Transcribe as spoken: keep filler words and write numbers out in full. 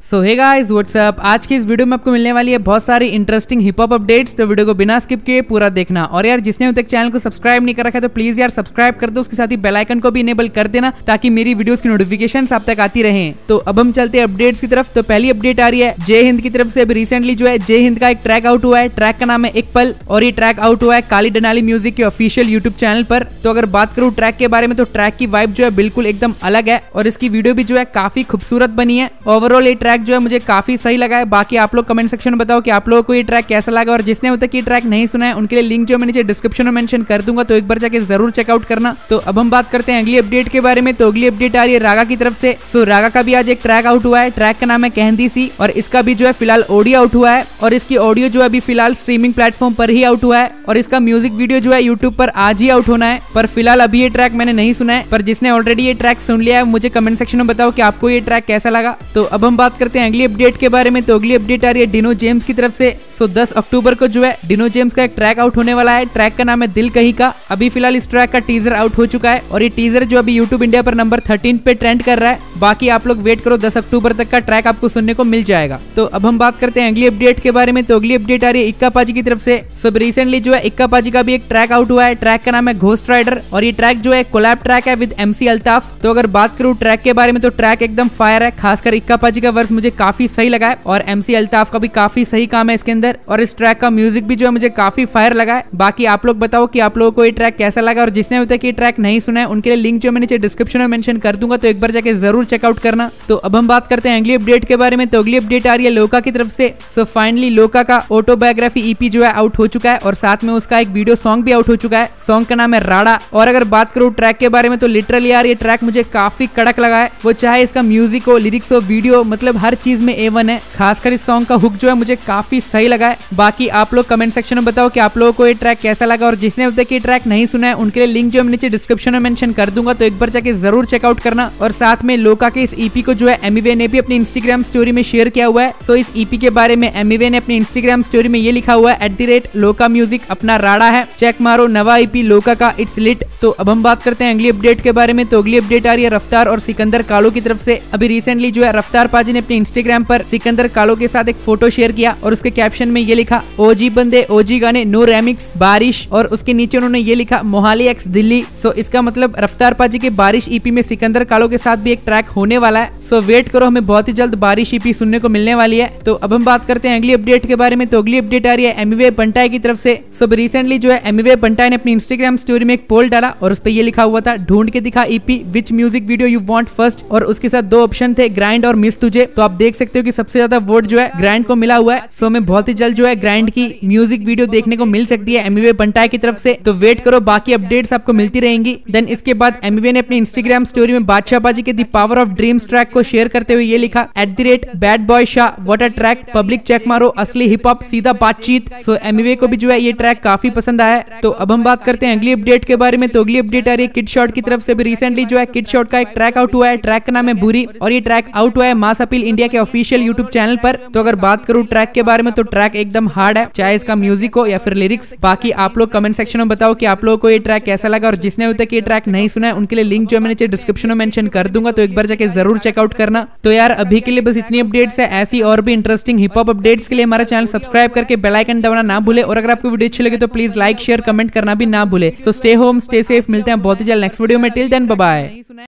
सो hey guys what's up. आज की इस वीडियो में आपको मिलने वाली है बहुत सारी इंटरेस्टिंग हिप हॉप अपडेट्स, तो वीडियो को बिना स्किप किए पूरा देखना। और यार जिसने अभी तक चैनल को सब्सक्राइब नहीं कर रखा है तो प्लीज यार सब्सक्राइब कर दो, उसके साथ ही बेल आइकन को भी इनेबल कर देना ताकि मेरी वीडियोस की नोटिफिकेशंस आप तक आती रहें। तो अब हम चलते हैं अपडेट्स की तरफ। तो पहली अपडेट आ रही है जय हिंद की तरफ से। अभी रिसेंटली जो है जय हिंद का एक ट्रैक आउट हुआ है, ट्रैक का नाम है एक पल, और ये ट्रैक आउट हुआ है काली डनाली म्यूजिक के ऑफिशियल यूट्यूब चैनल पर। तो अगर बात करूं ट्रैक के बारे में तो ट्रैक की वाइब जो है बिल्कुल एकदम अलग है और इसकी वीडियो भी जो है काफी खूबसूरत बनी है। ओवरऑल ये ट्रैक जो है मुझे काफी सही लगा है। बाकी आप लोग कमेंट सेक्शन में बताओ कि आप लोगों को ये ट्रैक कैसा लगा, और जिसने अभी तक ये ट्रैक नहीं सुना है उनके लिए लिंक जो मैं नीचे डिस्क्रिप्शन में मेंशन कर दूंगा, तो एक बार जाके जरूर चेकआउट करना। तो अब हम बात करते हैं अगली अपडेट के बारे में। तो अगली अपडेट आ रही है रागा की तरफ से। सो रागा का भी आज एक ट्रैक आउट हुआ है, ट्रैक का नाम है कहंदी सी, और इसका भी जो है फिलहाल ऑडियो आउट हुआ है, और इसकी ऑडियो जो है अभी फिलहाल स्ट्रीमिंग प्लेटफॉर्म पर ही आउट हुआ है, और इसका म्यूजिक वीडियो जो है यूट्यूब पर आज ही आउट होना है। पर फिलहाल अभी ये ट्रैक मैंने नहीं सुना है, पर जिसने ऑलरेडी ये ट्रैक सुन लिया है मुझे कमेंट सेक्शन में बताओ कि आपको ये ट्रैक कैसा लगा। तो अब हम बात करते हैं अगली अपडेट के बारे में। तो अगली अपडेट आ रही है डिनो जेम्स की तरफ से। सो दस अक्टूबर को जो है डिनो जेम्स का एक ट्रैक आउट होने वाला है, ट्रैक का नाम है दिल कहीं का। अभी फिलहाल इस ट्रैक का टीजर आउट हो चुका है, और ये टीजर जो अभी यूट्यूब इंडिया पर नंबर थर्टीन पे ट्रेंड कर रहा है। बाकी आप लोग वेट करो, दस अक्टूबर तक का ट्रैक आपको सुनने को मिल जाएगा। तो अब हम बात करते हैं अगली अपडेट के बारे में। तो अगली अपडेट आ रही है इक्का पाजी की तरफ से। सो रिसेंटली जो है इक्का पाजी का भी एक ट्रैक आउट हुआ है, ट्रैक का नाम है घोस्ट राइडर, और ये ट्रैक जो है कोलैब ट्रैक है विद एमसी अल्ताफ। तो अगर बात करूं ट्रैक के बारे में तो ट्रैक एकदम फायर है, खासकर इक्का पाजी का वर्स मुझे काफी सही लगा है, और एमसी अल्ताफ का भी काफी सही काम है इसके अंदर, और इस ट्रैक का म्यूजिक भी जो है मुझे काफी फायर लगा है। बाकी आप लोग बताओ कि आप लोगों को ये ट्रैक कैसा लगा, और जिसने अभी तक ये ट्रैक नहीं सुना है उनके लिए लिंक जो मैं नीचे डिस्क्रिप्शन में मेंशन कर दूंगा, तो एक बार जाके जरूर चेकआउट करना। तो अब हम बात करते हैं अगली अपडेट के बारे में। तो अगली अपडेट आ रही है लोका की तरफ से। सो फाइनली लोका का ऑटोबायोग्राफी ईपी जो है आउट हो चुका है, और साथ में उसका एक वीडियो सॉन्ग भी आउट हो चुका है। सॉन्ग का नाम है राड़ा। और अगर बात करूं ट्रैक के बारे में तो लिटरली यार ये ट्रैक मुझे काफी कड़क लगा है, वो चाहे इसका म्यूजिक हो, लिरिक्स हो, वीडियो, मतलब हर चीज में ए वन है। खासकर इस सॉन्ग का हुक जो है मुझे काफी सही लगा है। बाकी आप लोग कमेंट सेक्शन में बताओ कि आप लोगों को ये ट्रैक कैसा लगा, और जिसने अब तक ये ट्रैक नहीं सुना है उनके लिए लिंक जो मैं नीचे डिस्क्रिप्शन में मेंशन कर दूंगा, तो एक बार जाके जरूर चेकआउट करना। और साथ में लोका के इस ईपी को जो है एमिवे ने भी अपनी इंस्टाग्राम स्टोरी में शेयर किया हुआ है। सो इस ईपी के बारे में एमिवे ने अपनी इंस्टाग्राम स्टोरी में ये लिखा हुआ है at the rate Loka music अपना राड़ा है, चेक मारो नवा ईपी लोका का, इट्स लिट। तो अब हम बात करते हैं अगली अपडेट के बारे में। तो अगली अपडेट आ रही है रफ्तार और सिकंदर कालो की तरफ से। अभी रिसेंटली जो है रफ्तार पाजी ने अपने इंस्टाग्राम पर सिकंदर कालो के साथ एक फोटो शेयर किया, और उसके कैप्शन में ये लिखा ओजी बंदे ओजी गाने नो रेमिक्स बारिश, और उसके नीचे उन्होंने ये लिखा मोहाली एक्स दिल्ली। सो इसका मतलब रफ्तार पाजी के बारिश ईपी में सिकंदर कालो के साथ भी एक ट्रैक होने वाला है। सो वेट करो, हमें बहुत ही जल्द बारिश ईपी सुनने को मिलने वाली है। तो अब हम बात करते हैं अगली अपडेट के बारे में। तो अगली अपडेट आ रही है एमिवे बंटाई की तरफ से। सो रिसेंटली जो है एमिवे बंटाई ने अपनी इंस्टाग्राम स्टोरी में एक पोल डाला, और उस पर ये लिखा हुआ था ढूंढ के दिखा EP which music video you want first, और उसके साथ दो ऑप्शन थे ग्राइंड और मिस तुझे। तो आप देख सकते हो कि सबसे ज्यादा वोट जो है ग्राइंड को मिला हुआ है। सो हमें बहुत ही जल्द जो है ग्राइंड की म्यूजिक वीडियो देखने को मिल सकती है एमिवे बंटाई की तरफ से। तो वेट करो, बाकी अपडेट्स आपको मिलती रहेंगी। देन इसके बाद एमिवे ने अपनी इंस्टाग्राम स्टोरी में बादशाह पाजी के the power of dreams track को शेयर करते हुए ये लिखा at the rate bad boy Shah what a track, public check मारो असली हिप हॉप सीधा बातचीत। सो एमिवे को भी जो है ये ट्रैक काफी पसंद आया है। तो अब हम बात करते हैं अगली अपडेट के बारे में। तो अगली अपडेट आ रही है किड शॉट की तरफ से। भी रिसेंटली जो है किड शॉट का एक ट्रैक आउट हुआ है, ट्रैक का नाम है बुरी, और ये ट्रैक आउट हुआ है मास अपील इंडिया के ऑफिशियल यूट्यूब चैनल पर। तो अगर बात करूं ट्रैक के बारे में तो ट्रैक एकदम हार्ड है, चाहे इसका म्यूजिक हो या फिर लिरिक्स। बाकी आप लोग कमेंट सेक्शन में बताओ कि आप लोगों को ये ट्रैक कैसा लगा, और जिसने अभी तक ये ट्रैक नहीं सुना है उनके लिए लिंक जो मैं नीचे डिस्क्रिप्शन में मेंशन कर दूंगा, तो एक बार जाके जरूर चेकआउट करना। तो यार अभी के लिए बस इतनी अपडेट्स है। ऐसी और भी इंटरेस्टिंग हिप हॉप अपडेट्स के लिए हमारा चैनल सब्सक्राइब करके बेल आइकन दबाना ना भूले, और अगर आपको वीडियो अच्छी लगे तो प्लीज लाइक शेयर कमेंट करना भी ना भूले। So stay home stay safe, मिलते हैं बहुत ही जल्द नेक्स्ट वीडियो में। Till then bye bye.